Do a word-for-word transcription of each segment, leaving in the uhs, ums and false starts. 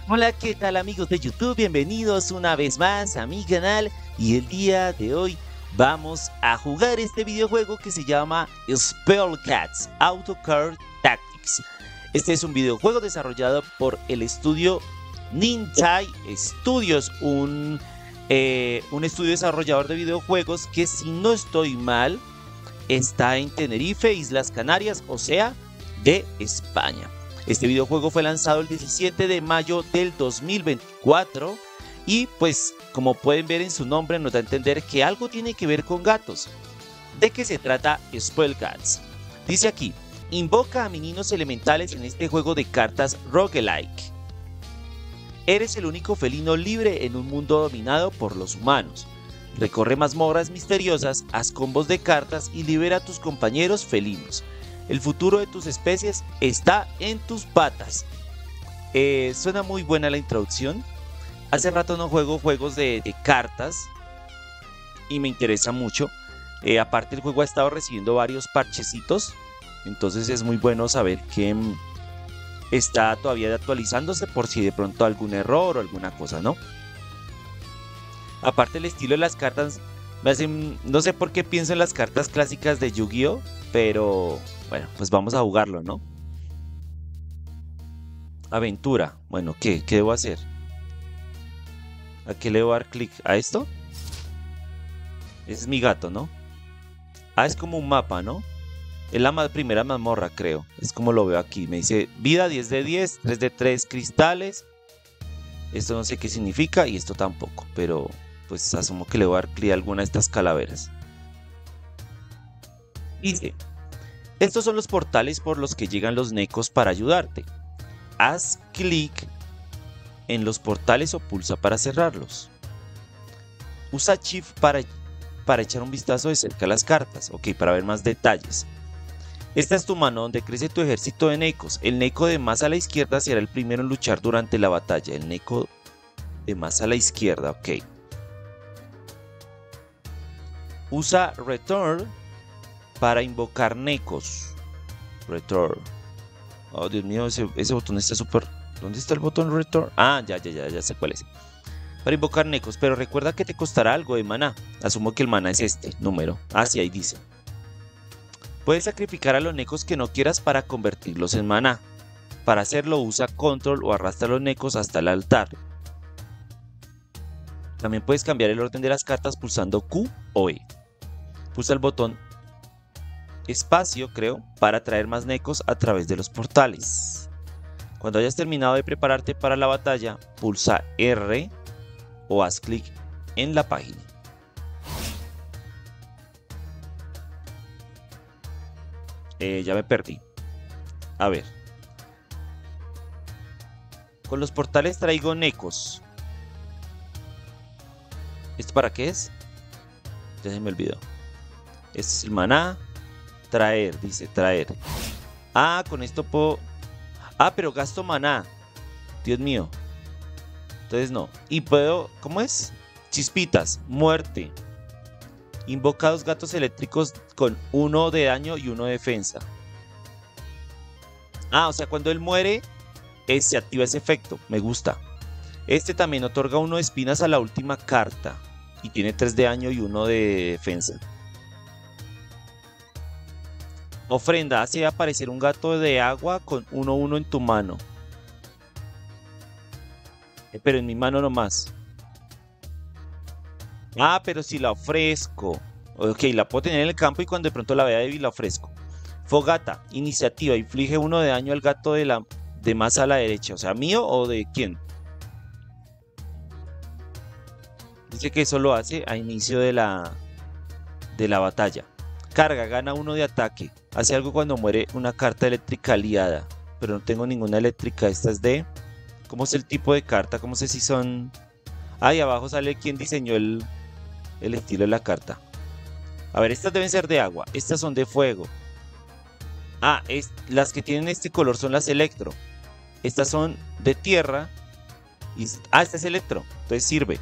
Hola, ¿qué tal amigos de YouTube? Bienvenidos una vez más a mi canal y el día de hoy vamos a jugar este videojuego que se llama Spell Cats Auto Card Tactics. Este es un videojuego desarrollado por el estudio Nintai Studios, un, eh, un estudio desarrollador de videojuegos que, si no estoy mal, está en Tenerife, Islas Canarias, o sea, de España. Este videojuego fue lanzado el diecisiete de mayo del dos mil veinticuatro y pues como pueden ver en su nombre nos da a entender que algo tiene que ver con gatos. ¿De qué se trata Spell Cats? Dice aquí: invoca a meninos elementales en este juego de cartas roguelike. Eres el único felino libre en un mundo dominado por los humanos. Recorre mazmorras misteriosas, haz combos de cartas y libera a tus compañeros felinos. El futuro de tus especies está en tus patas. Eh, suena muy buena la introducción. Hace rato no juego juegos de, de cartas y me interesa mucho. Eh, aparte, el juego ha estado recibiendo varios parchecitos, entonces es muy bueno saber que mm, está todavía actualizándose por si de pronto algún error o alguna cosa, ¿no? Aparte, el estilo de las cartas me hacen, no sé por qué pienso en las cartas clásicas de Yu-Gi-Oh, pero bueno, pues vamos a jugarlo, ¿no? Aventura. Bueno, ¿qué? ¿Qué debo hacer? ¿A qué le voy a dar clic? ¿A esto? Ese es mi gato, ¿no? Ah, es como un mapa, ¿no? Es la primera mazmorra, creo. Es como lo veo aquí. Me dice vida diez de diez, tres de tres cristales. Esto no sé qué significa y esto tampoco, pero pues asumo que le voy a dar clic a alguna de estas calaveras. Dice: estos son los portales por los que llegan los necos para ayudarte. Haz clic en los portales o pulsa para cerrarlos. Usa Shift para, para echar un vistazo de cerca a las cartas, ok, para ver más detalles. Esta es tu mano donde crece tu ejército de necos. El neco de más a la izquierda será el primero en luchar durante la batalla. El neco de más a la izquierda, ok. Usa Return para invocar necos. Return. Oh, Dios mío, ese, ese botón está súper... ¿Dónde está el botón Return? Ah, ya, ya, ya, ya sé cuál es. Para invocar necos, pero recuerda que te costará algo de maná. Asumo que el maná es este número. Ah, sí, ahí dice. Puedes sacrificar a los necos que no quieras para convertirlos en maná. Para hacerlo, usa Control o arrastra a los necos hasta el altar. También puedes cambiar el orden de las cartas pulsando Q o E. Pulsa el botón espacio, creo, para traer más necos a través de los portales. Cuando hayas terminado de prepararte para la batalla, pulsa R o haz clic en la página. Eh, ya me perdí. A ver. Con los portales traigo necos. ¿Esto para qué es? Ya se me olvidó. Este es el maná. Traer, dice traer. Ah, con esto puedo... Ah, pero gasto maná. Dios mío. Entonces no. Y puedo... ¿Cómo es? Chispitas. Muerte. Invoca dos gatos eléctricos con uno de daño y uno de defensa. Ah, o sea, cuando él muere, eh, se activa ese efecto. Me gusta. Este también otorga uno de espinas a la última carta. Y tiene tres de daño y uno de defensa. Ofrenda, hace aparecer un gato de agua con uno uno en tu mano. Eh, pero en mi mano nomás. Ah, pero si la ofrezco. Ok, la puedo tener en el campo y cuando de pronto la vea débil la ofrezco. Fogata, iniciativa, inflige uno de daño al gato de, la, de más a la derecha. O sea, ¿mío o de quién? Dice que eso lo hace a inicio de la, de la batalla. Carga, gana uno de ataque. Hace algo cuando muere una carta eléctrica aliada. Pero no tengo ninguna eléctrica. Esta es de... ¿Cómo es el tipo de carta? ¿Cómo sé si son...? Ahí abajo sale quién diseñó el, el estilo de la carta. A ver, estas deben ser de agua. Estas son de fuego. Ah, es, las que tienen este color son las electro. Estas son de tierra. Y, ah, esta es electro. Entonces sirve.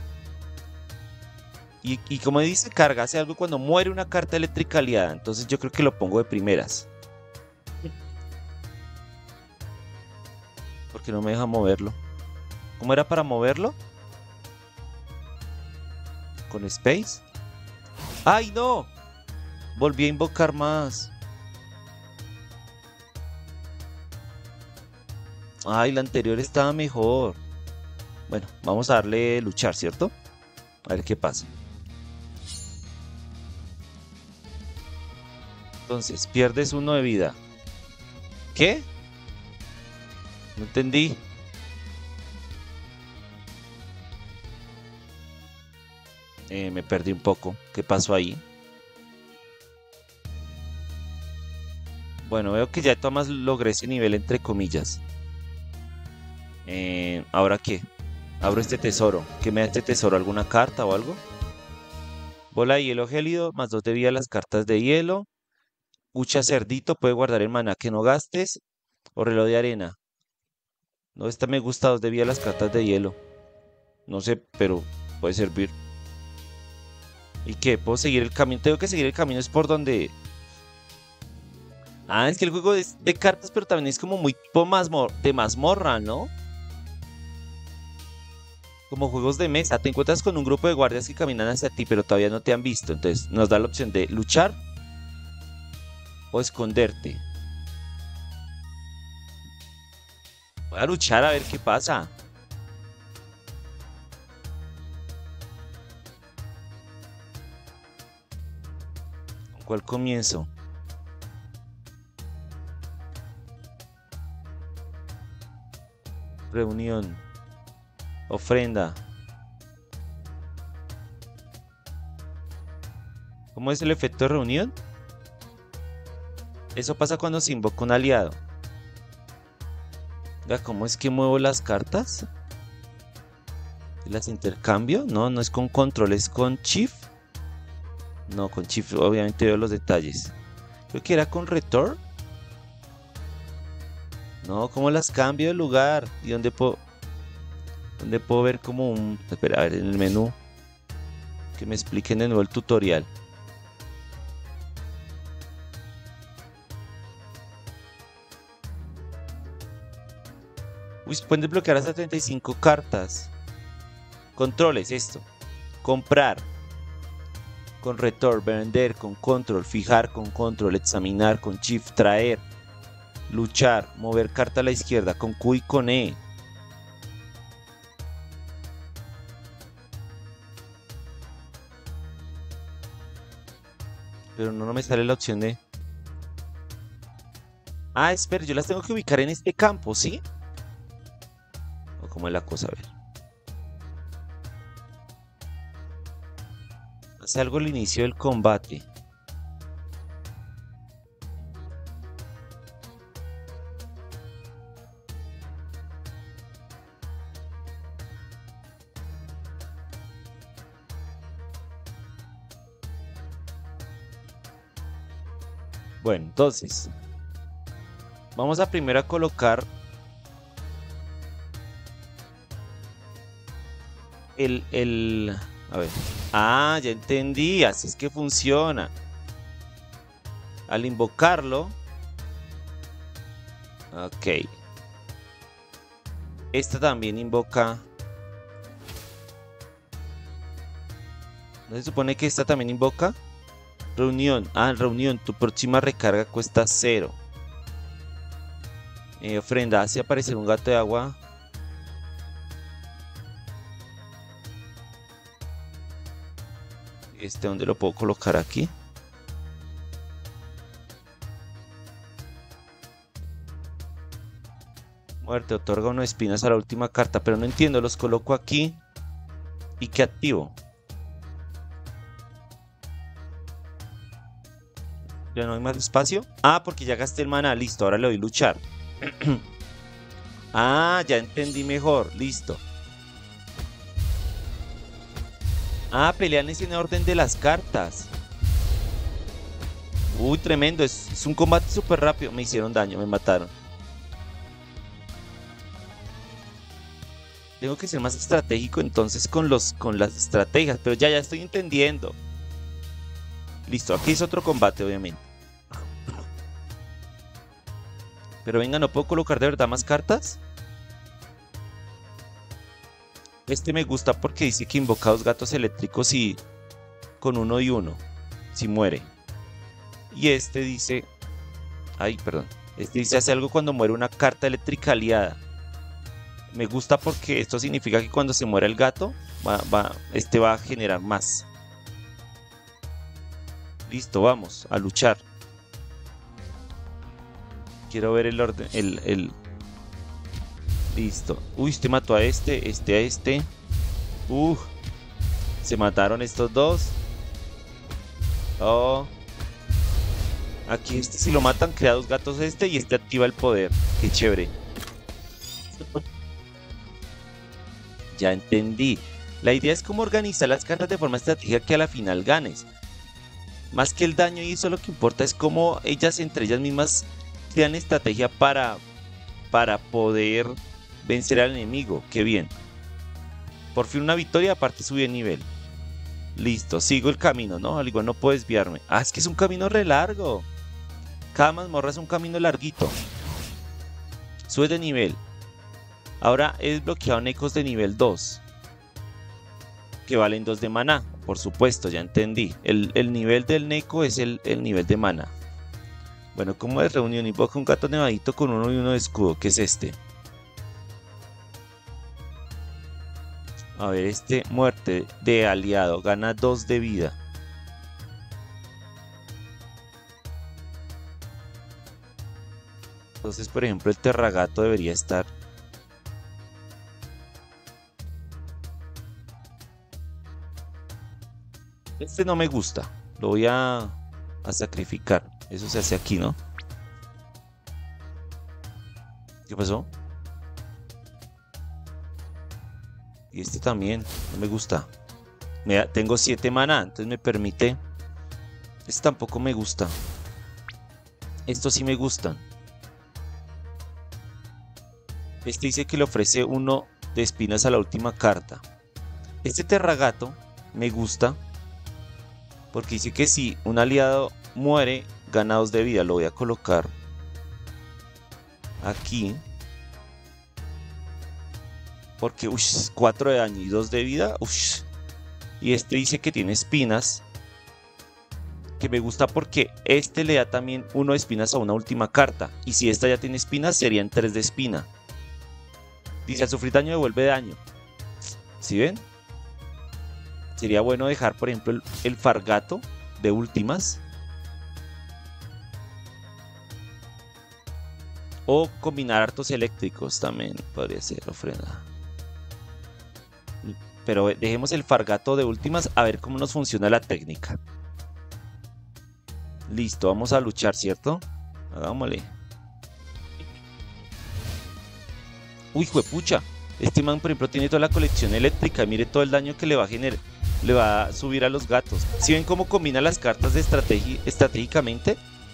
Y, y como dice, carga, hace algo cuando muere una carta eléctrica aliada. Entonces yo creo que lo pongo de primeras. Porque no me deja moverlo. ¿Cómo era para moverlo? ¿Con Space? ¡Ay, no! Volví a invocar más. Ay, la anterior estaba mejor. Bueno, vamos a darle luchar, ¿cierto? A ver qué pasa. Entonces, pierdes uno de vida. ¿Qué? No entendí. Eh, me perdí un poco. ¿Qué pasó ahí? Bueno, veo que ya Tomás logré ese nivel entre comillas. Eh, ¿Ahora qué? Abro este tesoro. ¿Qué me da este tesoro? ¿Alguna carta o algo? Bola de hielo gélido, más dos de vida a las cartas de hielo. Hucha cerdito, puede guardar el maná que no gastes. O reloj de arena. No, esta me gusta, dos de vida a las cartas de hielo. No sé, pero puede servir. ¿Y qué? ¿Puedo seguir el camino? Tengo que seguir el camino, es por donde... Ah, es que el juego es de cartas, pero también es como muy tipo mazmor de mazmorra, ¿no? Como juegos de mesa. Te encuentras con un grupo de guardias que caminan hacia ti, pero todavía no te han visto. Entonces nos da la opción de luchar o esconderte. Voy a luchar a ver qué pasa. ¿Con cuál comienzo? Reunión. Ofrenda. ¿Cómo es el efecto de reunión? Eso pasa cuando se invoca un aliado. ¿Cómo es que muevo las cartas? ¿Las intercambio? No, no es con control, es con shift. No, con shift obviamente veo los detalles. Creo que era con return. No, ¿cómo las cambio de lugar? ¿Y dónde puedo? ¿Dónde puedo ver como un... Espera, a ver, en el menú. Que me expliquen de nuevo el tutorial. Uy, se pueden desbloquear hasta treinta y cinco cartas. Controles, esto. Comprar. Con return, vender, con control, fijar con control, examinar con shift, traer. Luchar, mover carta a la izquierda con Q y con E. Pero no, no me sale la opción de... Ah, espera, yo las tengo que ubicar en este campo, ¿sí? ¿O cómo es la cosa? A ver. Hace algo al inicio del combate. Bueno, entonces vamos a primero a colocar el, el... A ver. Ah, ya entendí. Así es que funciona. Al invocarlo... Ok. Esta también invoca... ¿No se supone que esta también invoca? Reunión. Ah, reunión. Tu próxima recarga cuesta cero. Eh, ofrenda. Hace aparecer un gato de agua. Este, ¿dónde lo puedo colocar? Aquí. Muerte. Otorga uno de espinas a la última carta. Pero no entiendo. Los coloco aquí. ¿Y qué activo? ¿Ya no hay más espacio? Ah, porque ya gasté el maná. Listo, ahora le doy luchar. Ah, ya entendí mejor. Listo. Ah, pelean en orden de las cartas. Uy, tremendo. Es, es un combate súper rápido. Me hicieron daño, me mataron. Tengo que ser más estratégico entonces con, los, con las estrategias. Pero ya, ya estoy entendiendo. Listo, aquí es otro combate, obviamente. Pero venga, ¿no puedo colocar de verdad más cartas? Este me gusta porque dice que invoca dos gatos eléctricos y con uno y uno, si muere. Y este dice... Ay, perdón. Este dice hace algo cuando muere una carta eléctrica aliada. Me gusta porque esto significa que cuando se muera el gato, va, va, este va a generar más. Listo, vamos a luchar. Quiero ver el orden, el, el... Listo. Uy, este mató a este, este a este. Uf. Se mataron estos dos. Oh. Aquí este si lo matan crea dos gatos este y este activa el poder. Qué chévere. Ya entendí. La idea es cómo organizar las cartas de forma estratégica que a la final ganes. Más que el daño y eso lo que importa es cómo ellas entre ellas mismas crean estrategia para, para poder vencer al enemigo. Qué bien. Por fin una victoria, aparte subí de nivel. Listo, sigo el camino, ¿no? Al igual no puedo desviarme. Ah, es que es un camino re largo. Cada mazmorra es un camino larguito. Sube de nivel. Ahora he desbloqueado necos de nivel dos. Que valen dos de maná. Por supuesto, ya entendí. El, el nivel del neco es el, el nivel de maná. Bueno, como de reunión, invoca un gato nevadito con uno y uno de escudo. ¿Qué es este? A ver, este muerte de aliado. Gana dos de vida. Entonces, por ejemplo, el terragato debería estar. Este no me gusta. Lo voy a, a sacrificar. Eso se hace aquí, ¿no? ¿Qué pasó? Y este también. No me gusta. Me, tengo siete maná. Entonces me permite. Este tampoco me gusta. Estos sí me gustan. Este dice que le ofrece uno de espinas a la última carta. Este terragato me gusta. Porque dice que si un aliado muere, gana dos de vida. Lo voy a colocar aquí. Porque, uff, cuatro de daño y dos de vida. Uff. Y este dice que tiene espinas. Que me gusta porque este le da también uno de espinas a una última carta. Y si esta ya tiene espinas, serían tres de espina. Dice, al sufrir daño devuelve daño. ¿Sí ven? Sería bueno dejar, por ejemplo, el, el Fargato de últimas. O combinar hartos eléctricos también podría ser ofrenda. Pero dejemos el Fargato de últimas a ver cómo nos funciona la técnica. Listo, vamos a luchar, ¿cierto? Hagámosle. Uy, juepucha. Este man, por ejemplo, tiene toda la colección eléctrica. Mire todo el daño que le va a generar. Le va a subir a los gatos. ¿Sí ven cómo combina las cartas de estrategi estratégicamente?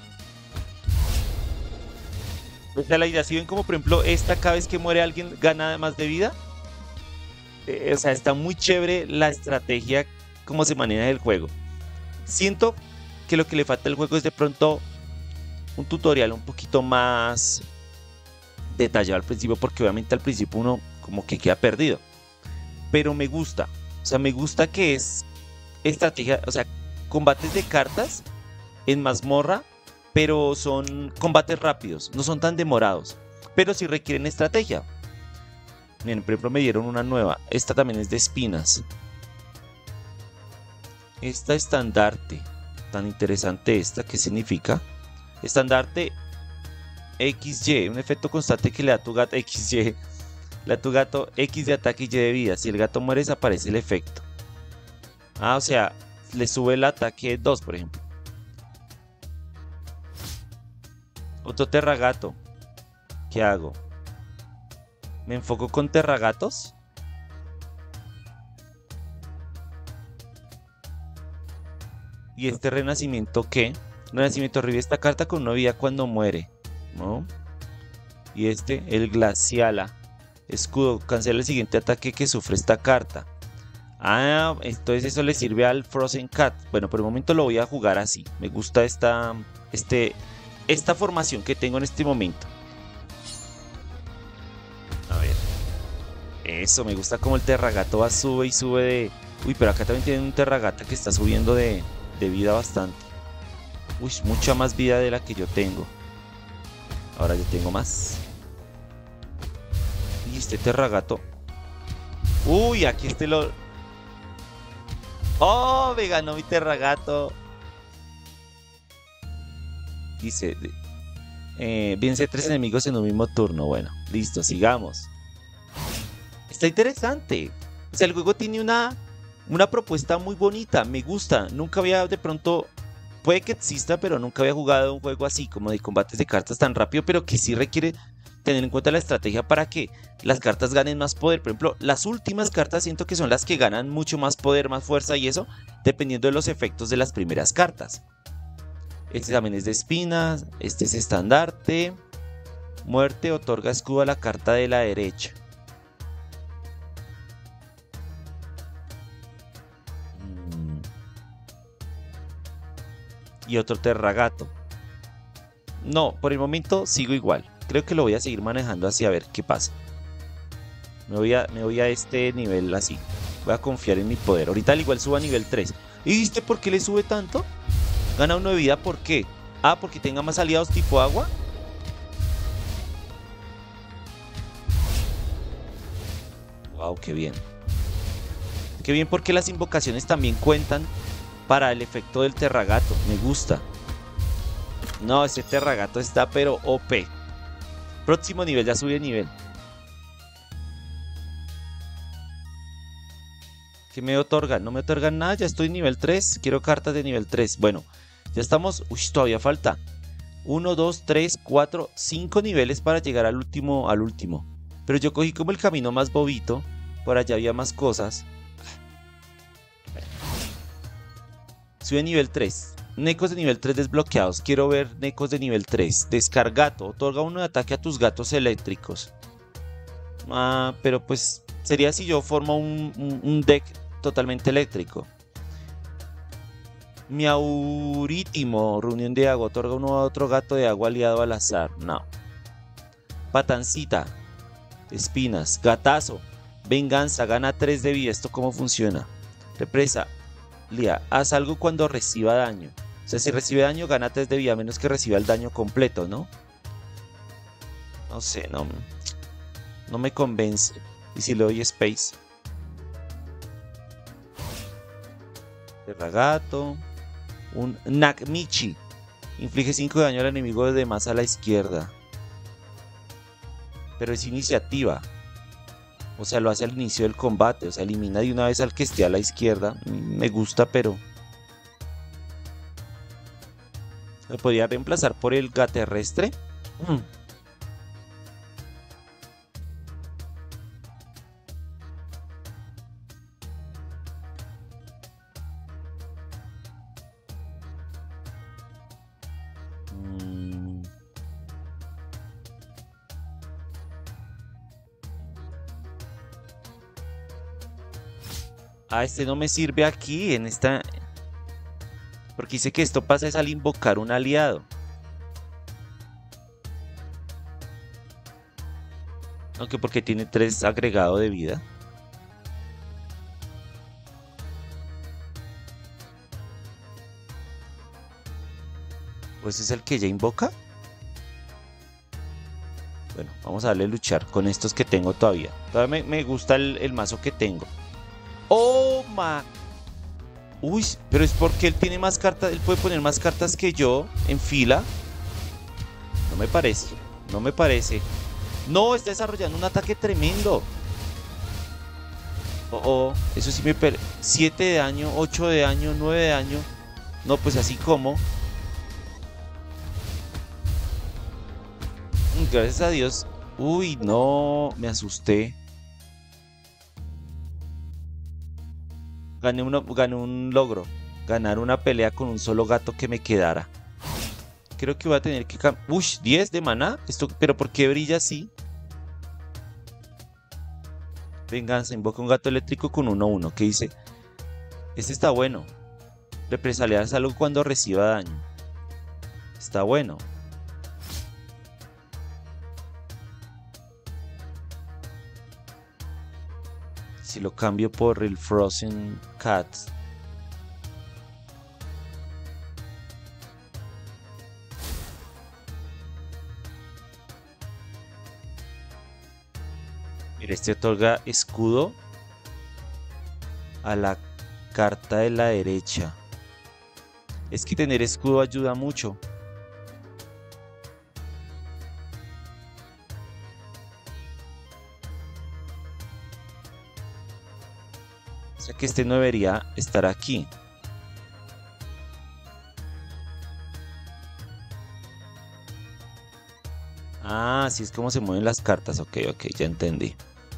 Esta es la idea. ¿Sí ven cómo, por ejemplo, esta cada vez que muere alguien gana más de vida? Eh, o sea, está muy chévere la estrategia, cómo se maneja el juego. Siento que lo que le falta al juego es de pronto un tutorial un poquito más detallado al principio, porque obviamente al principio uno como que queda perdido. Pero me gusta. O sea, me gusta que es estrategia, o sea, combates de cartas en mazmorra, pero son combates rápidos, no son tan demorados, pero sí requieren estrategia. Miren, por ejemplo, me dieron una nueva. Esta también es de espinas. Esta estandarte, tan interesante esta, ¿qué significa? Estandarte equis ye, un efecto constante que le da a tu gato equis ye. Le da a tu gato X de ataque y Y de vida. Si el gato muere, desaparece el efecto. Ah, o sea, le sube el ataque dos, por ejemplo. Otro terragato. ¿Qué hago? ¿Me enfoco con terragatos? ¿Y este renacimiento qué? Renacimiento revive esta carta con una vida cuando muere, ¿no? Y este, el Glaciala. Escudo, cancela el siguiente ataque que sufre esta carta. Ah, entonces eso le sirve al Frozen Cat. Bueno, por el momento lo voy a jugar así. Me gusta esta, este, esta formación que tengo en este momento. A ver. Eso, me gusta como el Terragato va, sube y sube de... Uy, pero acá también tienen un Terragata que está subiendo de, de vida bastante. Uy, mucha más vida de la que yo tengo. Ahora yo tengo más. Y este Terragato. Uy, aquí este lo... ¡Oh! Me ganó mi Terragato. Dice... Eh, vence tres enemigos en un mismo turno. Bueno, listo, sigamos. Está interesante. O sea, el juego tiene una, una propuesta muy bonita. Me gusta. Nunca había de pronto... Puede que exista, pero nunca había jugado un juego así, como de combates de cartas tan rápido, pero que sí requiere tener en cuenta la estrategia para que las cartas ganen más poder. Por ejemplo, las últimas cartas siento que son las que ganan mucho más poder, más fuerza y eso, dependiendo de los efectos de las primeras cartas. Este también es de espinas, este es estandarte. Muerte, otorga escudo a la carta de la derecha. Y otro Terragato. No, por el momento sigo igual. Creo que lo voy a seguir manejando así a ver qué pasa. Me voy a, me voy a este nivel así. Voy a confiar en mi poder. Ahorita al igual subo a nivel tres. ¿Y viste por qué le sube tanto? Gana uno de vida, ¿por qué? Ah, porque tenga más aliados tipo agua. Wow, qué bien. Qué bien porque las invocaciones también cuentan para el efecto del Terragato. Me gusta. No, ese Terragato está pero O P. Próximo nivel, ya subí de nivel. ¿Qué me otorgan? No me otorgan nada, ya estoy en nivel tres. Quiero cartas de nivel tres. Bueno, ya estamos... Uy, todavía falta. uno, dos, tres, cuatro, cinco niveles para llegar al último, al último. Pero yo cogí como el camino más bobito. Por allá había más cosas. Sube nivel tres. Necos de nivel tres desbloqueados. Quiero ver necos de nivel tres. Descargato. Otorga uno de ataque a tus gatos eléctricos. Ah, pero pues sería si yo formo un, un, un deck totalmente eléctrico. Miaurítimo. Reunión de agua. Otorga uno a otro gato de agua aliado al azar. No. Patancita. Espinas. Gatazo. Venganza. Gana tres de vida. ¿Esto cómo funciona? Represa. Lía. Haz algo cuando reciba daño. O sea, si recibe daño, gana tres de vida, a menos que reciba el daño completo, ¿no? No sé, no, no me convence. ¿Y si le doy space? Terragato. Un Nakmichi. Inflige cinco de daño al enemigo de más a la izquierda. Pero es iniciativa. O sea, lo hace al inicio del combate. O sea, elimina de una vez al que esté a la izquierda. Me gusta, pero... ¿Me podría reemplazar por el gaterrestre? Mm. Mm. Ah, este no me sirve aquí, en esta... Porque dice que esto pasa es al invocar un aliado. Aunque porque tiene tres agregado de vida. Pues es el que ya invoca. Bueno, vamos a darle a luchar con estos que tengo todavía. Todavía me, me gusta el, el mazo que tengo. ¡Oh, ma! Uy, pero es porque él tiene más cartas. Él puede poner más cartas que yo en fila. No me parece. No me parece. No, está desarrollando un ataque tremendo. Oh, oh, eso sí me... Per... siete de daño, ocho de daño, nueve de daño. No, pues así como... Gracias a Dios. Uy, no, me asusté. Gané, uno, gané un logro. Ganar una pelea con un solo gato que me quedara. Creo que voy a tener que... Uy, diez de maná. Esto, pero ¿por qué brilla así? Venganza, invoca un gato eléctrico con uno uno. ¿Qué dice? Este está bueno. Represaliar algo cuando reciba daño. Está bueno. Si lo cambio por el Frozen Cat. Mira, este otorga escudo a la carta de la derecha. Es que tener escudo ayuda mucho. O sea que este no debería estar aquí. Ah, así es como se mueven las cartas. Ok, ok, ya entendí.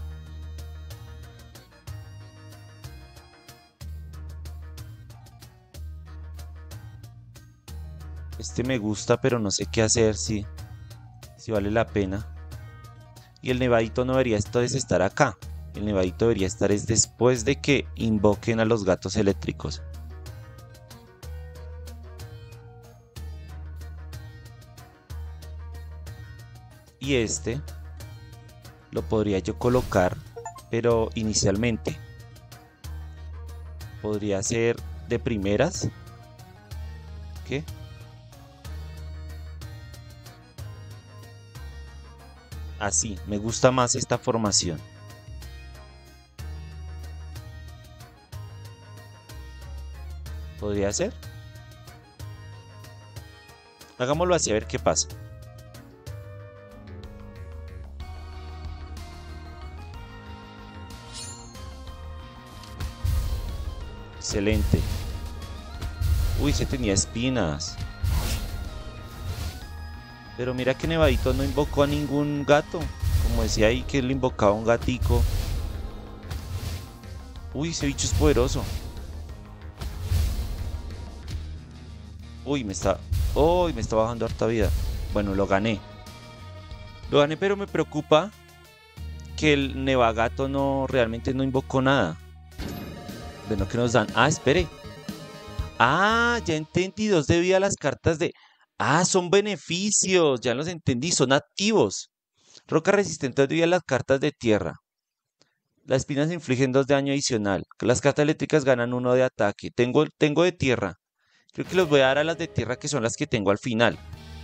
Este me gusta, pero no sé qué hacer, si, si vale la pena. Y el nevadito no debería entonces estar acá. El nevadito debería estar es después de que invoquen a los gatos eléctricos. Y este lo podría yo colocar, pero inicialmente podría ser de primeras. ¿Qué? Así, me gusta más esta formación. ¿Podría ser? Hagámoslo así a ver qué pasa. Excelente. Uy, se tenía espinas. Pero mira que Nevadito no invocó a ningún gato. Como decía ahí que él invocaba a un gatico. Uy, ese bicho es poderoso. Uy, me está... Uy, me está bajando harta vida. Bueno, lo gané. Lo gané, pero me preocupa que el Nevagato no... Realmente no invocó nada. Bueno, ¿qué nos dan? Ah, espere. Ah, ya entendí. Dos de vida a las cartas de... Ah, son beneficios. Ya los entendí. Son activos. Roca resistente a dos de vida a las cartas de tierra. Las espinas infligen dos de daño adicional. Las cartas eléctricas ganan uno de ataque. Tengo, tengo de tierra. Creo que los voy a dar a las de tierra, que son las que tengo al final.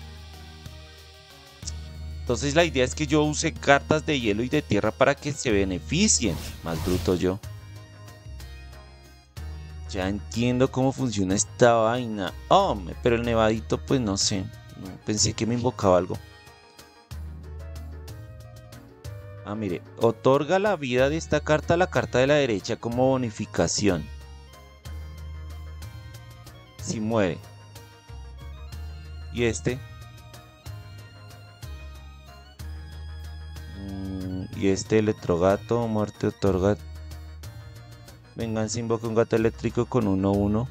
Entonces la idea es que yo use cartas de hielo y de tierra para que se beneficien. Más bruto yo. Ya entiendo cómo funciona esta vaina. Oh, pero el nevadito pues no sé. No, pensé que me invocaba algo. Ah, mire. Otorga la vida de esta carta a la carta de la derecha como bonificación. Si muere. Y este. Mm, y este electrogato. Muerte otorga. Venganza invoca un gato eléctrico con uno uno.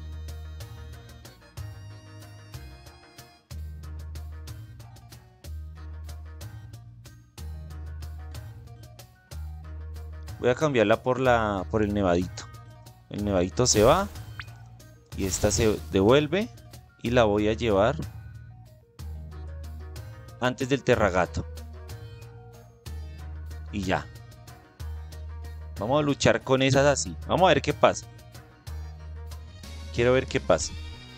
Voy a cambiarla por la por el nevadito. El nevadito se va. Y esta se devuelve. Y la voy a llevar antes del terragato. Y ya. Vamos a luchar con esas así. Vamos a ver qué pasa. Quiero ver qué pasa.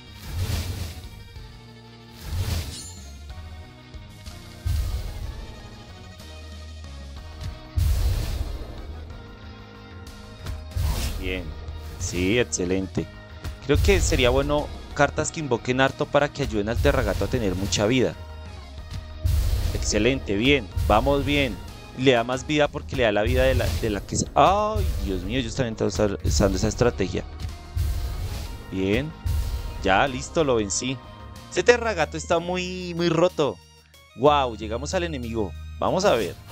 Bien. Sí, excelente. Creo que sería bueno cartas que invoquen harto para que ayuden al terragato a tener mucha vida. Excelente, bien. Vamos bien. Le da más vida porque le da la vida de la, de la que... ¡Ay, Dios mío! Yo también estaba usando esa estrategia. Bien. Ya, listo, lo vencí. Ese terragato está muy, muy roto. ¡Wow! Llegamos al enemigo. Vamos a ver.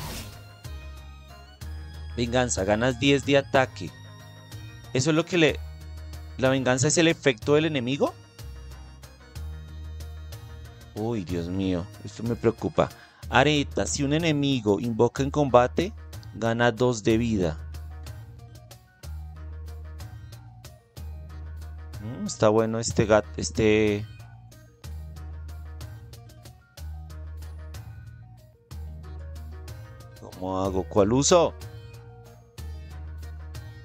Venganza. Ganas diez de ataque. Eso es lo que le... ¿La venganza es el efecto del enemigo? Uy, Dios mío. Esto me preocupa. Areta, si un enemigo invoca en combate, gana dos de vida. Mm, está bueno este gato, este... ¿Cómo hago? ¿Cuál uso?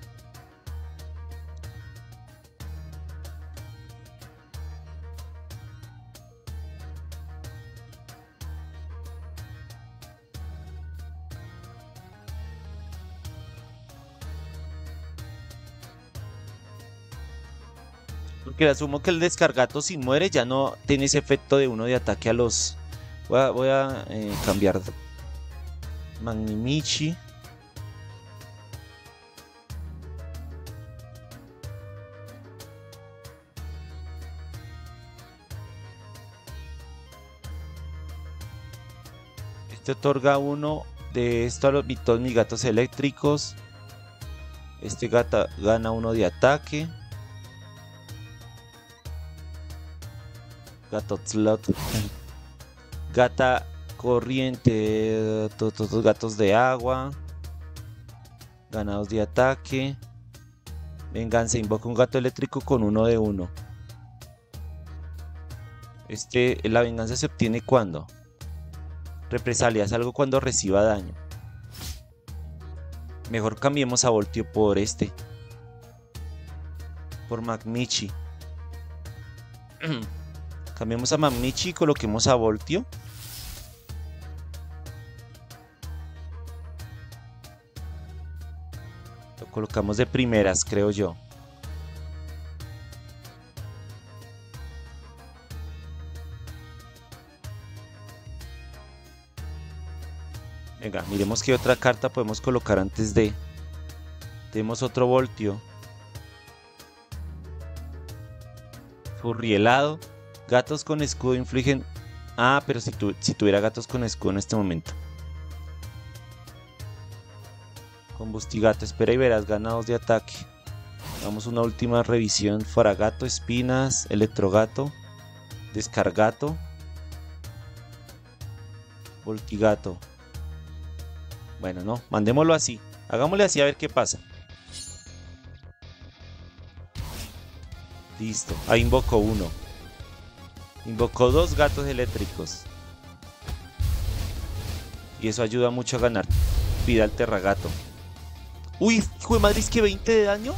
Porque asumo que el descargato si muere ya no tiene ese efecto de uno de ataque a los... Voy a, voy a eh, cambiar Magnimichi. Este otorga uno de esto a los, todos mis gatos eléctricos. Este gata gana uno de ataque. Gato slot. Gata corriente. Todos los gatos de agua. Ganados de ataque. Venganza. Invoca un gato eléctrico con uno de uno. Este, la venganza se obtiene cuando. Represalias, algo cuando reciba daño. Mejor cambiemos a Voltio por este. Por Magnimichi. Cambiemos a Magnimichi y coloquemos a Voltio. Lo colocamos de primeras, creo yo. Venga, miremos qué otra carta podemos colocar antes de... Tenemos otro Voltio. Furrielado. Gatos con escudo infligen... Ah, pero si, tu... si tuviera gatos con escudo en este momento. Combustigato. Espera y verás ganados de ataque. Vamos una última revisión. Faragato, espinas, electrogato, descargato, voltigato. Bueno, no, mandémoslo así. Hagámosle así a ver qué pasa. Listo. Ahí invocó uno. Invocó dos gatos eléctricos. Y eso ayuda mucho a ganar vida al terragato. Uy, hijo de madre, es que veinte de daño.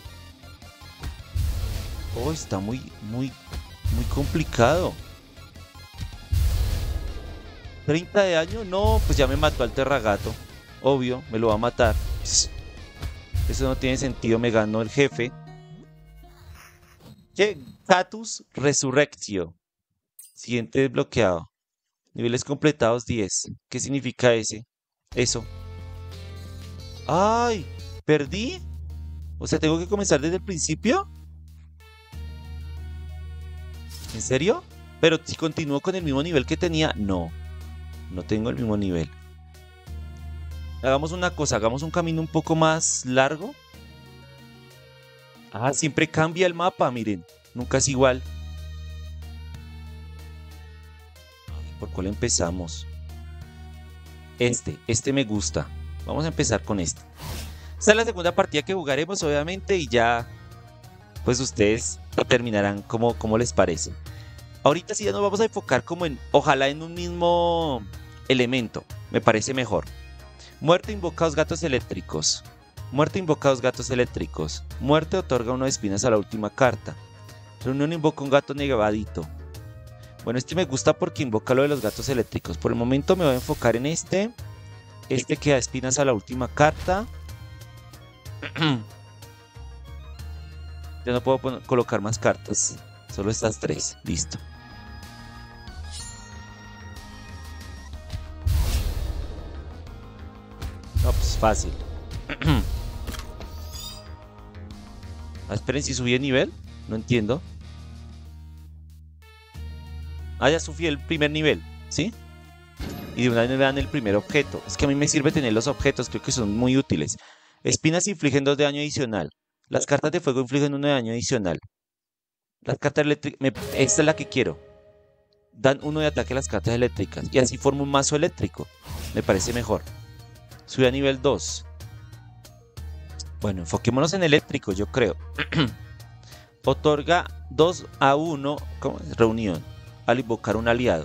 Oh, está muy, muy, muy complicado. treinta de daño. No, pues ya me mató al terragato. Obvio, me lo va a matar. Eso no tiene sentido, me ganó el jefe. Catus Resurrectio. Siguiente desbloqueado. Niveles completados diez. ¿Qué significa ese? Eso. ¡Ay! ¿Perdí? O sea, ¿tengo que comenzar desde el principio? ¿En serio? Pero si continúo con el mismo nivel que tenía. No. No tengo el mismo nivel. Hagamos una cosa, hagamos un camino un poco más largo. Ah, siempre cambia el mapa, miren. Nunca es igual. ¿Por cuál empezamos? Este, este me gusta. Vamos a empezar con este. Esta es la segunda partida que jugaremos, obviamente, y ya, pues ustedes determinarán cómo, cómo les parece. Ahorita sí ya nos vamos a enfocar como en, ojalá en un mismo elemento. Me parece mejor. Muerte invocados gatos eléctricos. Muerte invocados gatos eléctricos. Muerte otorga uno de espinas a la última carta. Reunión invoca un gato nevadito. Bueno, este me gusta porque invoca lo de los gatos eléctricos. Por el momento me voy a enfocar en este. Este que da espinas a la última carta. Ya no puedo poner, colocar más cartas. Solo estas tres. Listo. No, pues fácil. Ah, esperen, si subí de nivel. No entiendo. Ah, ya subí el primer nivel, ¿sí? Y de una vez me dan el primer objeto. Es que a mí me sirve tener los objetos, creo que son muy útiles. Espinas infligen dos de daño adicional. Las cartas de fuego infligen uno de daño adicional. Las cartas eléctricas... Esta es la que quiero. Dan uno de ataque a las cartas eléctricas. Y así formo un mazo eléctrico. Me parece mejor. Sube a nivel dos. Bueno, enfoquémonos en eléctrico, yo creo. Otorga dos a uno. ¿Cómo es? Reunión. Al invocar un aliado.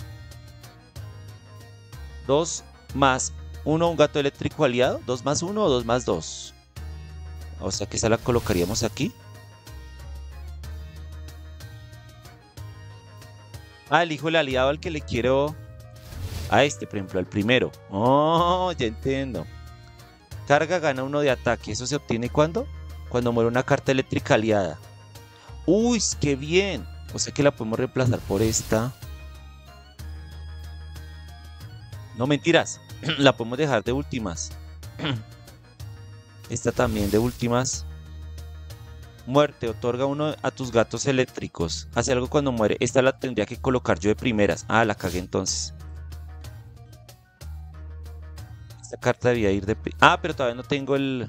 dos más uno, un gato eléctrico aliado. dos más uno o dos más dos. O sea que esa la colocaríamos aquí. Ah, elijo el aliado al que le quiero. A este, por ejemplo, al primero. Oh, ya entiendo. Carga, gana uno de ataque. ¿Eso se obtiene cuándo? Cuando muere una carta eléctrica aliada. Uy, qué bien. O sea que la podemos reemplazar por esta. No, mentiras. La podemos dejar de últimas. Esta también de últimas. Muerte, otorga uno a tus gatos eléctricos. Hace algo cuando muere. Esta la tendría que colocar yo de primeras. Ah, la cagué entonces. Esta carta debía ir de... Ah, pero todavía no tengo el...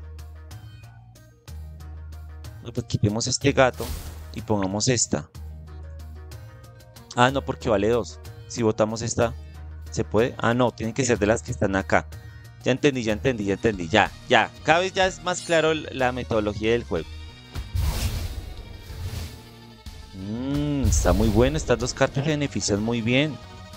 Pues quitemos este gato y pongamos esta. Ah, no, porque vale dos. Si botamos esta, ¿se puede? Ah, no, tienen que ser de las que están acá. Ya entendí, ya entendí, ya entendí. Ya, ya. Cada vez ya es más claro la metodología del juego. Mmm, está muy bueno. Estas dos cartas se benefician muy bien.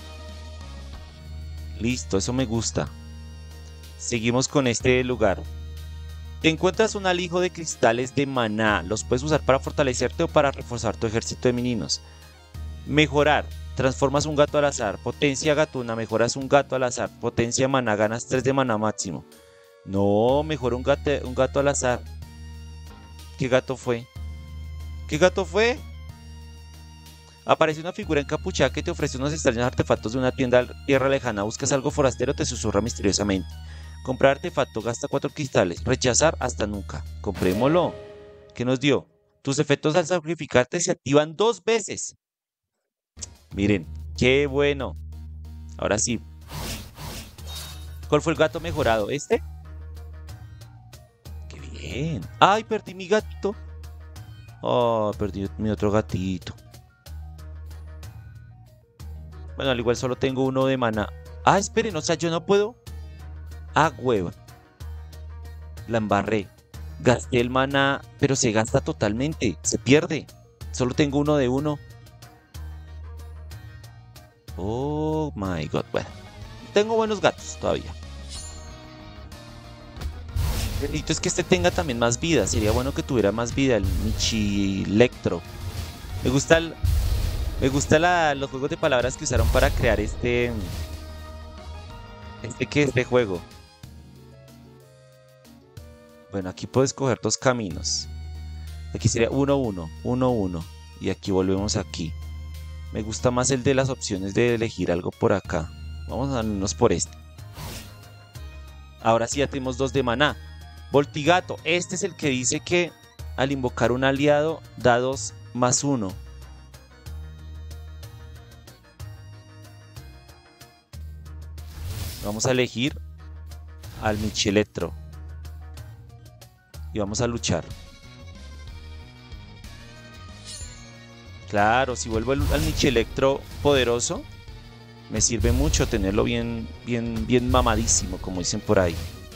Listo, eso me gusta. Seguimos con este lugar. Te encuentras un alijo de cristales de maná. Los puedes usar para fortalecerte o para reforzar tu ejército de mininos. Mejorar. Transformas un gato al azar. Potencia gatuna. Mejoras un gato al azar. Potencia maná. Ganas tres de maná máximo. No, mejora un gato, un gato al azar. ¿Qué gato fue? ¿Qué gato fue? Aparece una figura encapuchada que te ofrece unos extraños artefactos de una tienda tierra lejana. Buscas algo forastero, te susurra misteriosamente. Comprar artefacto, gasta cuatro cristales. Rechazar hasta nunca. Comprémoslo. ¿Qué nos dio? Tus efectos al sacrificarte se activan dos veces. Miren, qué bueno. Ahora sí. ¿Cuál fue el gato mejorado? ¿Este? Qué bien. ¡Ay, perdí mi gatito! Oh, perdí mi otro gatito. Bueno, al igual solo tengo uno de maná. Ah, esperen, o sea, yo no puedo... Ah, hueva. La embarré. Gasté el maná, pero se gasta totalmente. Se pierde. Solo tengo uno de uno. Oh my god. Bueno, tengo buenos gatos todavía. El delito es que este tenga también más vida. Sería bueno que tuviera más vida el Michilectro. Me gusta el... Me gusta la, los juegos de palabras que usaron para crear este... Este que este juego. Bueno, aquí puedo escoger dos caminos. Aquí sería uno uno, uno uno. Y aquí volvemos aquí. Me gusta más el de las opciones de elegir algo por acá. Vamos a darnos por este. Ahora sí ya tenemos dos de maná. Voltigato. Este es el que dice que al invocar un aliado da dos más uno. Vamos a elegir al Michilectro. Y vamos a luchar. Claro, si vuelvo al, al Michilectro poderoso, me sirve mucho tenerlo bien, bien, bien mamadísimo, como dicen por ahí.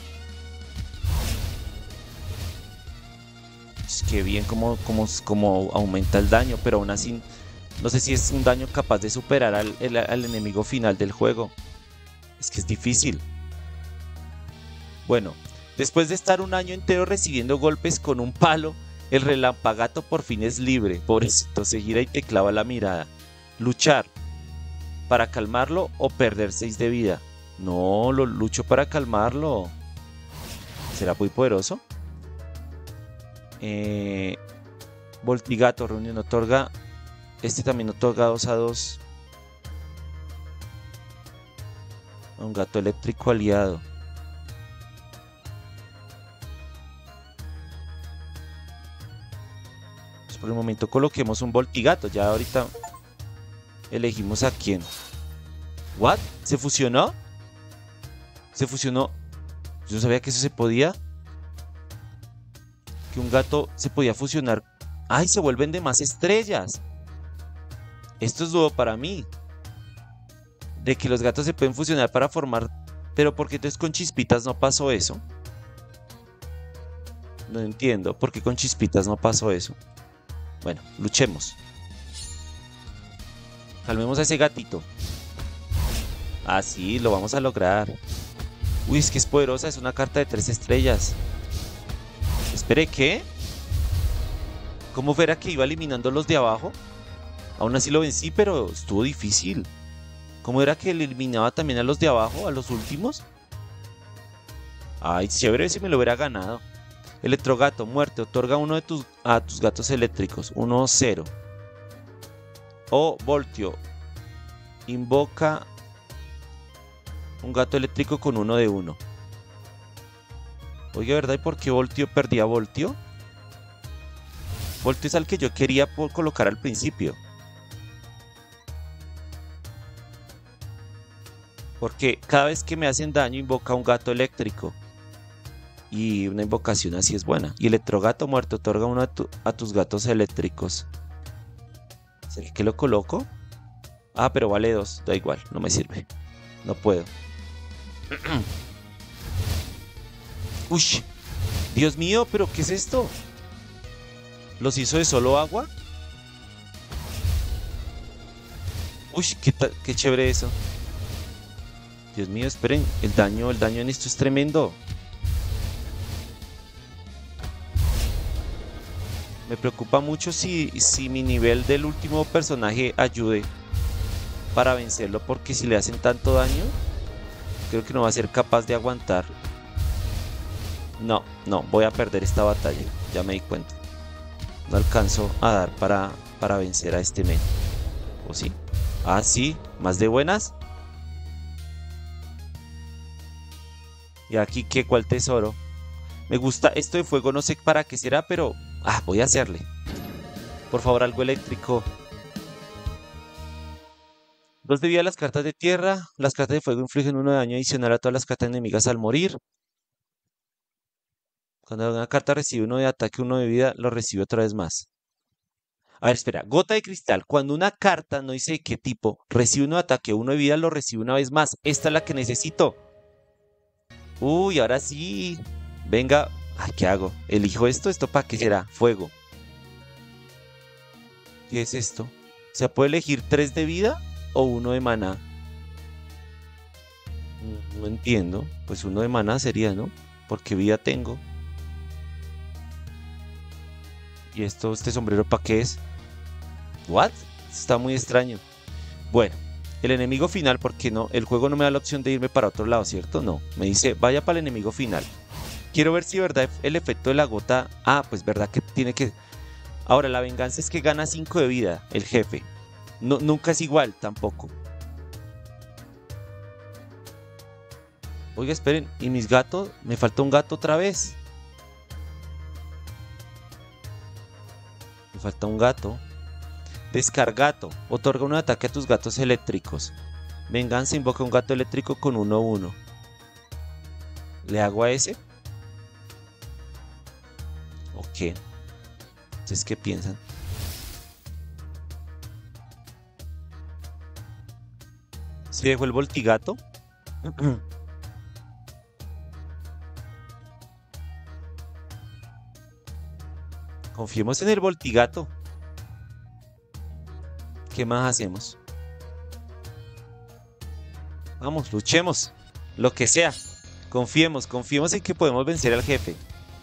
Es que bien como, como, como aumenta el daño, pero aún así no sé si es un daño capaz de superar al, el, al enemigo final del juego. Es que es difícil. Bueno, después de estar un año entero recibiendo golpes con un palo, el relampagato por fin es libre. Pobrecito, se gira y te clava la mirada. Luchar. Para calmarlo o perder seis de vida. No, lo lucho para calmarlo. ¿Será muy poderoso? Eh, Voltigato, reunión otorga. Este también otorga dos a dos. Un gato eléctrico aliado. Pues por el momento coloquemos un Voltigato. Ya ahorita elegimos a quién. ¿What? ¿Se fusionó? ¿Se fusionó? Yo no sabía que eso se podía. Que un gato se podía fusionar. ¡Ay! Se vuelven de más estrellas. Esto es nuevo para mí. De que los gatos se pueden fusionar para formar... Pero ¿por qué entonces con Chispitas no pasó eso? No entiendo por qué con Chispitas no pasó eso. Bueno, luchemos. Calmemos a ese gatito. Ah, sí, lo vamos a lograr. Uy, es que es poderosa, es una carta de tres estrellas. Espere, ¿qué? ¿Cómo fuera que iba eliminando los de abajo? Aún así lo vencí, pero estuvo difícil. ¿Cómo era que eliminaba también a los de abajo, a los últimos? Ay, chévere si me lo hubiera ganado. Electrogato, muerte, otorga uno de tus, a tus gatos eléctricos. uno cero. O Voltio, invoca un gato eléctrico con uno de uno. Oye, ¿verdad? ¿Y por qué Voltio perdía Voltio? Voltio es al que yo quería colocar al principio. Porque cada vez que me hacen daño invoca un gato eléctrico. Y una invocación así es buena. Y Electrogato, muerto, otorga uno a, tu, a tus gatos eléctricos. ¿Será que lo coloco? Ah, pero vale dos. Da igual, no me sirve. No puedo. Uy, Dios mío, pero ¿qué es esto? ¿Los hizo de solo agua? Uy, qué, qué chévere eso. Dios mío, esperen, el daño, el daño en esto es tremendo. Me preocupa mucho si, si mi nivel del último personaje ayude para vencerlo, porque si le hacen tanto daño, creo que no va a ser capaz de aguantar. No, no, voy a perder esta batalla, ya me di cuenta. No alcanzo a dar para, para vencer a este men. ¿O sí? Ah, sí, más de buenas. Y aquí, ¿qué? ¿Cuál tesoro? Me gusta esto de fuego, no sé para qué será, pero... Ah, voy a hacerle. Por favor, algo eléctrico. Dos de vida a las cartas de tierra. Las cartas de fuego infligen uno de daño adicional a todas las cartas enemigas al morir. Cuando una carta recibe uno de ataque, uno de vida, lo recibe otra vez más. A ver, espera. Gota de cristal. Cuando una carta, no dice de qué tipo, recibe uno de ataque, uno de vida, lo recibe una vez más. Esta es la que necesito. Uy, ahora sí. Venga. Ay, ¿qué hago? ¿Elijo esto? ¿Esto para qué será? Fuego. ¿Qué es esto? O sea, ¿puedo elegir tres de vida o uno de maná? No entiendo. Pues uno de maná sería, ¿no? Porque vida tengo. ¿Y esto, este sombrero para qué es? ¿What? Está muy extraño. Bueno, el enemigo final, porque no, el juego no me da la opción de irme para otro lado, ¿cierto? No, me dice, vaya para el enemigo final. Quiero ver si verdad el efecto de la gota... Ah, pues verdad que tiene que... Ahora, la venganza es que gana cinco de vida el jefe. No, nunca es igual, tampoco. Oiga, esperen, ¿y mis gatos? Me falta un gato otra vez. Me falta un gato. Descargato. Otorga un ataque a tus gatos eléctricos. Venganza, invoca un gato eléctrico con uno uno. ¿Le hago a ese? ¿Qué? ¿Ustedes qué piensan? ¿Se dejó el voltigato? Confiemos en el voltigato. ¿Qué más hacemos? Vamos, luchemos. Lo que sea. Confiemos, confiemos en que podemos vencer al jefe.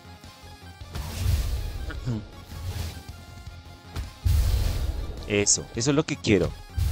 Eso, eso es lo que quiero.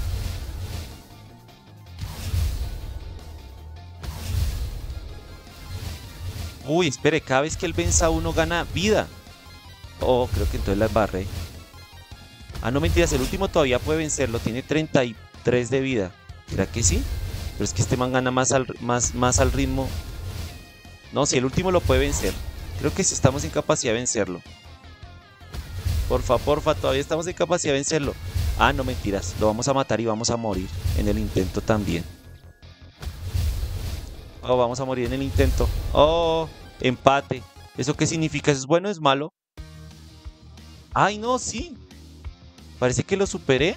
Uy, espere, cada vez que él venza a uno gana vida. Oh, creo que entonces la barré. Ah, no mentiras, el último todavía puede vencerlo. Tiene treinta y tres de vida. ¿Será que sí? Pero es que este man gana más al, más, más al ritmo. No, si el último lo puede vencer. Creo que sí estamos en capacidad de vencerlo. Porfa, porfa, todavía estamos en capacidad de vencerlo. Ah, no mentiras, lo vamos a matar y vamos a morir en el intento también. Oh, vamos a morir en el intento. Oh, empate. ¿Eso qué significa? ¿Eso es bueno o es malo? Ay, no, sí. Parece que lo superé.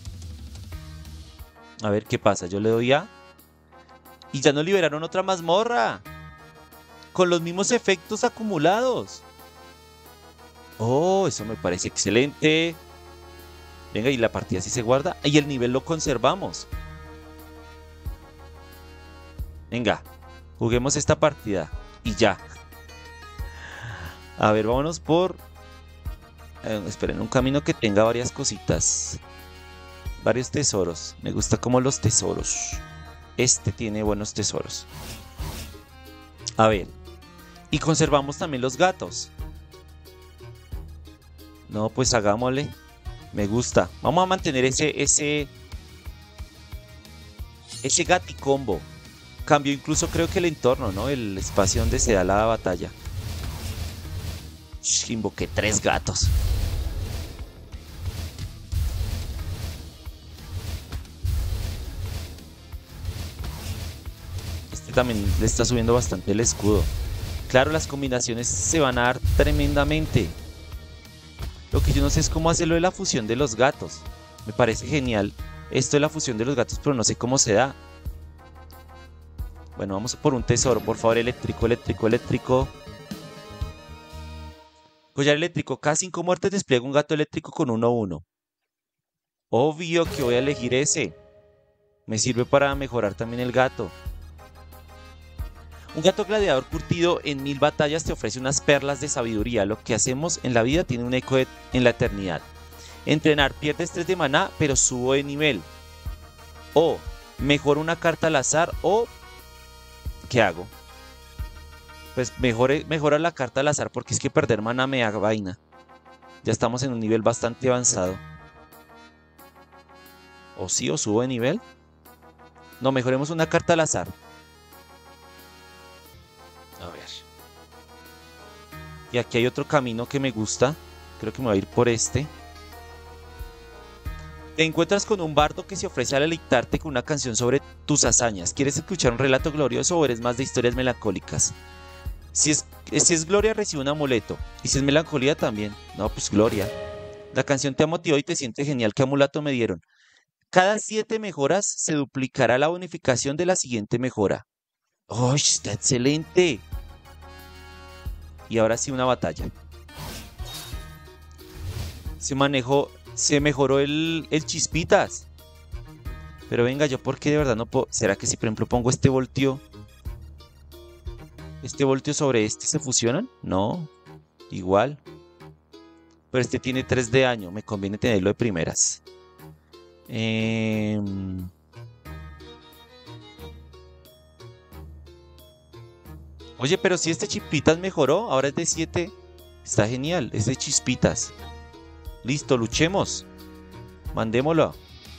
A ver qué pasa, yo le doy a... Y ya nos liberaron otra mazmorra. Con los mismos efectos acumulados. Oh, eso me parece excelente. Venga, y la partida sí se guarda. Y el nivel lo conservamos. Venga, juguemos esta partida. Y ya. A ver, vámonos por... Eh, esperen, un camino que tenga varias cositas. Varios tesoros. Me gusta como los tesoros. Este tiene buenos tesoros. A ver. Y conservamos también los gatos. No, pues hagámosle. Me gusta. Vamos a mantener ese, ese, ese gaticombo. Cambió incluso creo que el entorno, ¿no? El espacio donde se da la batalla. Shh, invoqué tres gatos. Este también le está subiendo bastante el escudo. Claro, las combinaciones se van a dar tremendamente. Lo que yo no sé es cómo hacerlo de la fusión de los gatos. Me parece genial esto de la fusión de los gatos, pero no sé cómo se da. Bueno, vamos por un tesoro, por favor, eléctrico, eléctrico, eléctrico. Collar eléctrico, cada cinco muertes despliega un gato eléctrico con uno uno. Obvio que voy a elegir ese. Me sirve para mejorar también el gato. Un gato gladiador curtido en mil batallas te ofrece unas perlas de sabiduría. Lo que hacemos en la vida tiene un eco de, en la eternidad. Entrenar, pierdes tres de maná, pero subo de nivel. O mejoro una carta al azar. O ¿qué hago? Pues mejore, mejora la carta al azar, porque es que perder maná me da vaina. Ya estamos en un nivel bastante avanzado. O sí, o subo de nivel. No, mejoremos una carta al azar. A ver. Y aquí hay otro camino que me gusta. Creo que me voy a ir por este. Te encuentras con un bardo que se ofrece a deleitarte con una canción sobre tus hazañas. ¿Quieres escuchar un relato glorioso o eres más de historias melancólicas? Si es, si es gloria, recibe un amuleto. Y si es melancolía, también. No, pues gloria. La canción te ha motivado y te siente genial. ¿Qué amulato me dieron? Cada siete mejoras se duplicará la bonificación de la siguiente mejora. ¡Oh, está excelente! Y ahora sí una batalla. Se manejó, se mejoró el, el chispitas. Pero venga, yo porque de verdad no puedo. ¿Será que si por ejemplo pongo este voltio, este voltio sobre este se fusionan? No, igual. Pero este tiene tres de daño, me conviene tenerlo de primeras. Eh... Oye, pero si este chispitas mejoró, ahora es de siete. Está genial, es de chispitas. Listo, luchemos. Mandémoslo.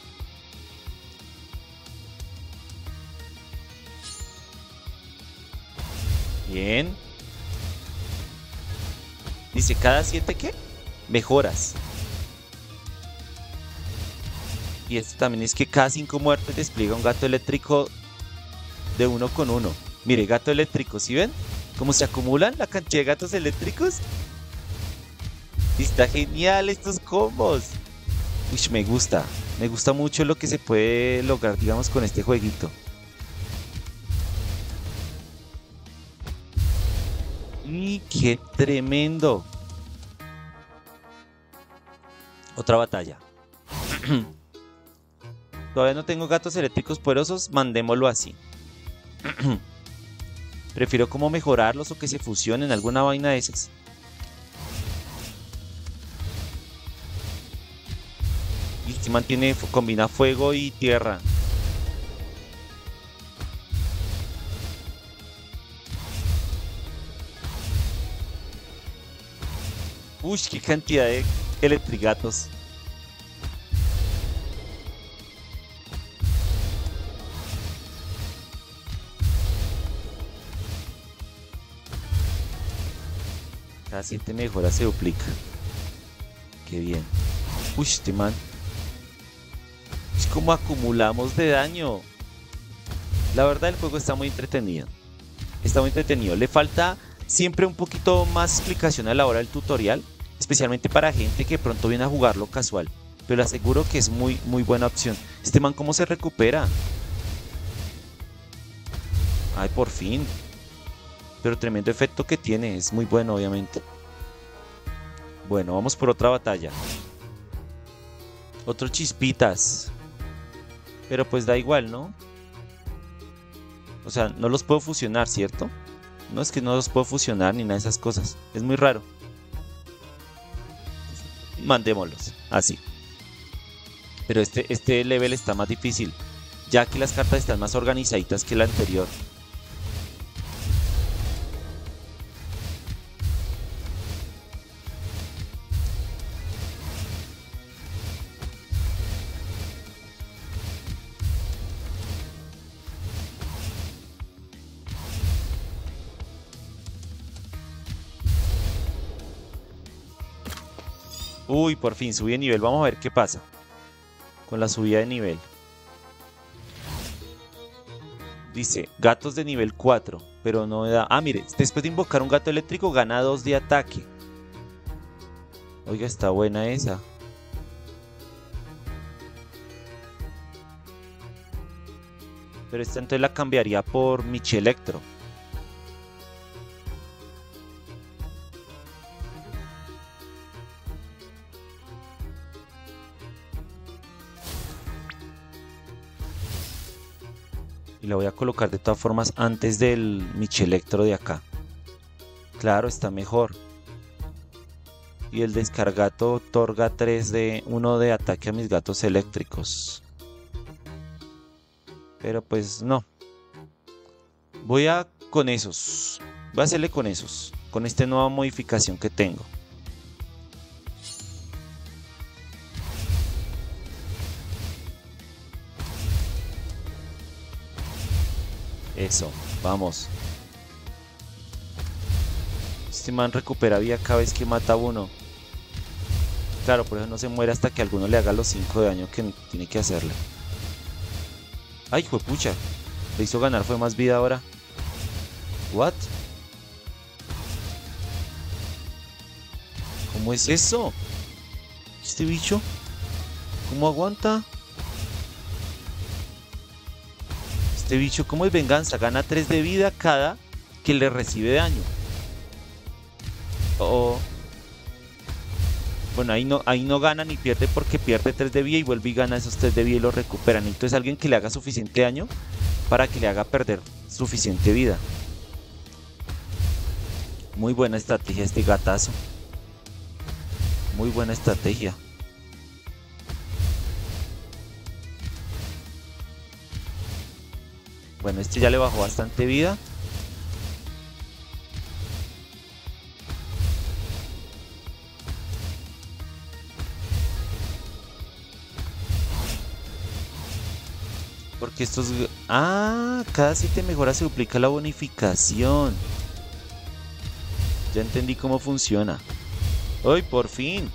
Bien. Dice, ¿cada siete qué? Mejoras. Y este también es que cada cinco muertes despliega un gato eléctrico de uno con uno. Mire, gato eléctrico, ¿sí ven? ¿Cómo se acumulan la cantidad de gatos eléctricos? Está genial estos combos. Uy, me gusta. Me gusta mucho lo que se puede lograr, digamos, con este jueguito. ¡Y qué tremendo! Otra batalla. Todavía no tengo gatos eléctricos poderosos, mandémoslo así. Prefiero como mejorarlos o que se fusionen, alguna vaina de esas. Y este mantiene, combina fuego y tierra. Uy, qué cantidad de electrigatos. Cada siete mejoras se duplica. Qué bien. Uy, este man. Es como acumulamos de daño. La verdad el juego está muy entretenido. Está muy entretenido. Le falta siempre un poquito más explicación a la hora del tutorial. Especialmente para gente que pronto viene a jugarlo casual. Pero le aseguro que es muy, muy buena opción. Este man, ¿cómo se recupera? Ay, por fin. Pero tremendo efecto que tiene. Es muy bueno, obviamente. Bueno, vamos por otra batalla. Otro chispitas. Pero pues da igual, ¿no? O sea, no los puedo fusionar, ¿cierto? No es que no los puedo fusionar ni nada de esas cosas. Es muy raro. Mandémoslos, así. Pero este, este level está más difícil, ya que las cartas están más organizaditas que la anterior. Uy, por fin subí de nivel. Vamos a ver qué pasa con la subida de nivel. Dice, gatos de nivel cuatro, pero no da... Ah, mire, después de invocar un gato eléctrico gana dos de ataque. Oiga, está buena esa. Pero esta entonces la cambiaría por Michelectro. Y la voy a colocar de todas formas antes del Michelectro de acá. Claro, está mejor. Y el descargato otorga tres de uno de ataque a mis gatos eléctricos. Pero pues no. Voy a con esos. Voy a hacerle con esos. Con esta nueva modificación que tengo. Eso, vamos. Este man recupera vida cada vez que mata a uno. Claro, por eso no se muere hasta que alguno le haga los cinco de daño que tiene que hacerle. Ay, juepucha. Le hizo ganar, fue más vida ahora. What? ¿Cómo es eso? ¿Este bicho? ¿Cómo aguanta? Este bicho, ¿cómo es venganza? Gana tres de vida cada que le recibe daño. Oh. Bueno, ahí no, ahí no gana ni pierde porque pierde tres de vida y vuelve y gana esos tres de vida y lo recuperan. Entonces alguien que le haga suficiente daño para que le haga perder suficiente vida. Muy buena estrategia este gatazo. Muy buena estrategia. Bueno, este ya le bajó bastante vida. Porque estos... Ah, cada siete mejoras se duplica la bonificación. Ya entendí cómo funciona. ¡Ay, por fin!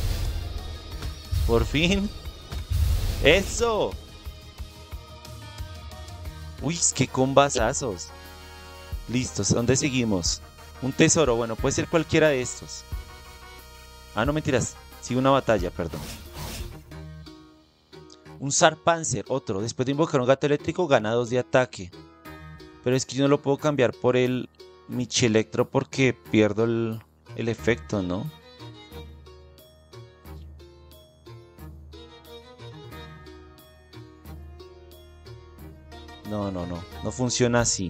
¡Por fin! ¡Eso! ¡Uy, qué combazazos! Listos, ¿dónde seguimos? Un tesoro, bueno, puede ser cualquiera de estos. Ah, no, mentiras. Sigue una batalla, perdón. Un Sarpanzer, otro. Después de invocar un gato eléctrico, gana dos de ataque. Pero es que yo no lo puedo cambiar por el Michelectro porque pierdo el, el efecto, ¿no? No, no, no. No funciona así.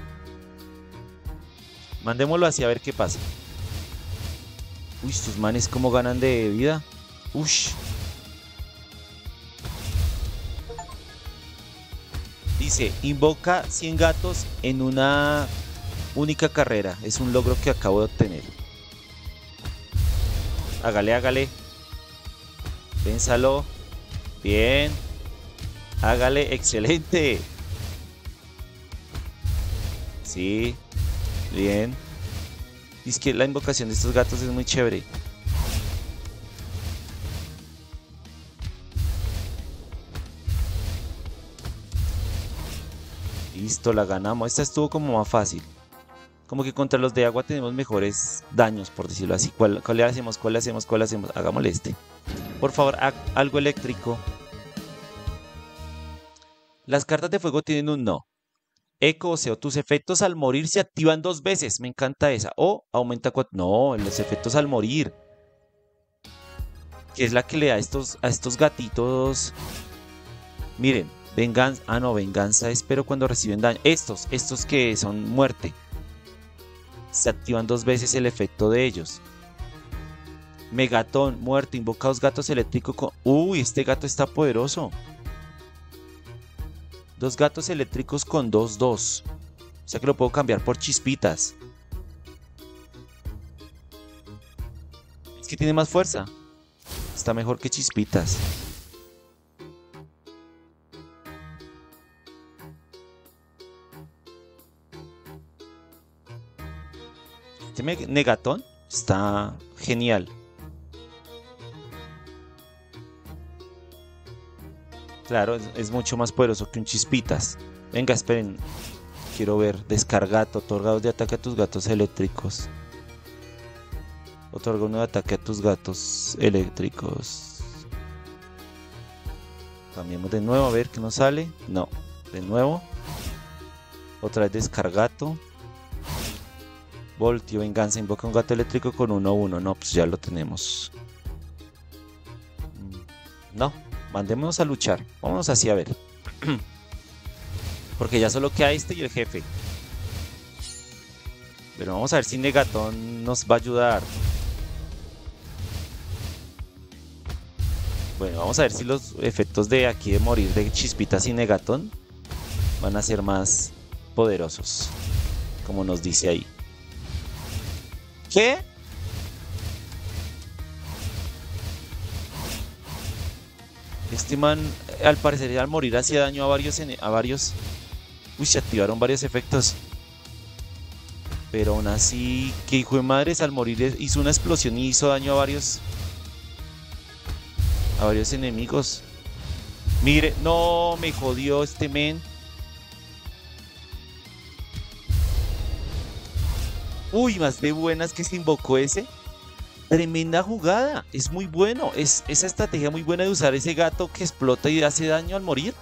Mandémoslo así a ver qué pasa. Uy, estos manes cómo ganan de vida. Ush. Dice, invoca cien gatos en una única carrera. Es un logro que acabo de obtener. Hágale, hágale. Pénsalo. Bien. Hágale, excelente. Sí. Bien. Y es que la invocación de estos gatos es muy chévere. Listo, la ganamos. Esta estuvo como más fácil. Como que contra los de agua tenemos mejores daños, por decirlo así. ¿Cuál, cuál le hacemos? ¿Cuál le hacemos? ¿Cuál le hacemos? Hagámosle este. Por favor, algo eléctrico. Las cartas de fuego tienen un no. Eco, o sea, tus efectos al morir se activan dos veces. Me encanta esa. O aumenta cuatro. No, los efectos al morir. Que es la que le da a estos, a estos gatitos. Miren, venganza. Ah, no, venganza es pero cuando reciben daño. Estos, estos que son muerte. Se activan dos veces el efecto de ellos. Megatón, muerte, invoca dos gatos eléctricos con... Uy, este gato está poderoso. Dos gatos eléctricos con dos dos. O sea que lo puedo cambiar por chispitas. Es que tiene más fuerza. Está mejor que chispitas. Este Negatón está genial. Claro, es, es mucho más poderoso que un Chispitas. Venga, esperen. Quiero ver. Descargato. Otorga dos de ataque a tus gatos eléctricos. Otorga uno de ataque a tus gatos eléctricos. Cambiemos de nuevo a ver qué nos sale. No. De nuevo. Otra vez Descargato. Voltio, venganza. Invoca un gato eléctrico con uno uno. No, pues ya lo tenemos. No. Mandémonos a luchar. Vámonos así a ver. Porque ya solo queda este y el jefe. Pero vamos a ver si Negatón nos va a ayudar. Bueno, vamos a ver si los efectos de aquí de morir de Chispitas y Negatón van a ser más poderosos. Como nos dice ahí. ¿Qué? Este man, al parecer, al morir hacía daño a varios... A varios... Uy, se activaron varios efectos. Pero aún así, que hijo de madres, al morir hizo una explosión y hizo daño a varios... A varios enemigos. Mire, no, me jodió este men. Uy, más de buenas que se invocó ese. Tremenda jugada, es muy bueno, es esa estrategia muy buena de usar ese gato que explota y hace daño al morir.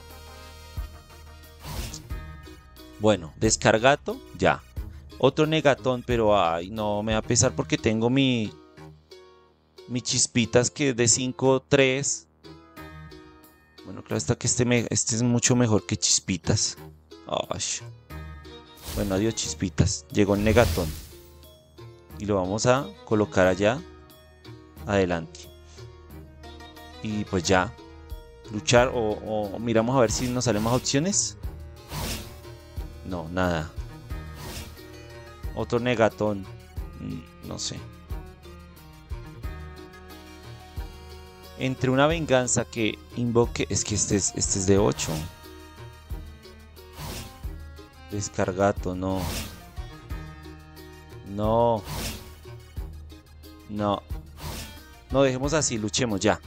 Bueno, Descargato, ya. Otro Negatón, pero ay, no, me va a pesar porque tengo mi... Mi Chispitas que es de cinco tres. Bueno, claro está que este, me, este es mucho mejor que Chispitas. Ay. Bueno, adiós Chispitas, llegó el Negatón. Y lo vamos a colocar allá. Adelante. Y pues ya. Luchar o, o miramos a ver si nos salen más opciones. No, nada. Otro Negatón. No sé. Entre una venganza que invoque... Es que este es, este es de ocho. Descargato, no. No. No. No, dejemos así, luchemos ya.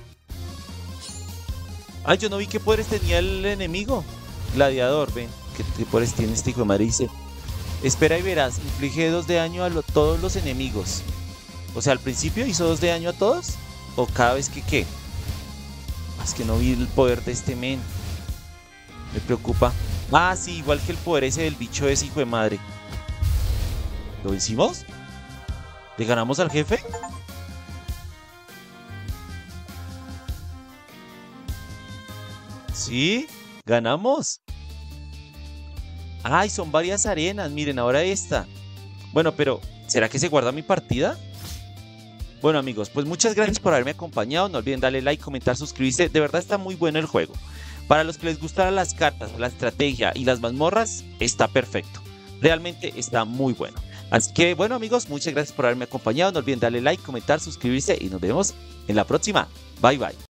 Ay, yo no vi qué poderes tenía el enemigo. Gladiador, ven. ¿Qué, qué poderes tiene este hijo de madre? Dice: espera y verás, inflige dos de daño a lo, todos los enemigos. O sea, al principio hizo dos de daño a todos. O cada vez que qué. Es que no vi el poder de este men. Me preocupa. Ah, sí, igual que el poder ese del bicho ese hijo de madre. ¿Lo vencimos? ¿Le ganamos al jefe? Sí, ganamos. Ay, son varias arenas. Miren, ahora esta. Bueno, pero ¿será que se guarda mi partida? Bueno, amigos, pues muchas gracias por haberme acompañado. No olviden darle like, comentar, suscribirse. De verdad está muy bueno el juego. Para los que les gustaran las cartas, la estrategia y las mazmorras, está perfecto. Realmente está muy bueno. Así que, bueno, amigos, muchas gracias por haberme acompañado. No olviden darle like, comentar, suscribirse y nos vemos en la próxima. Bye, bye.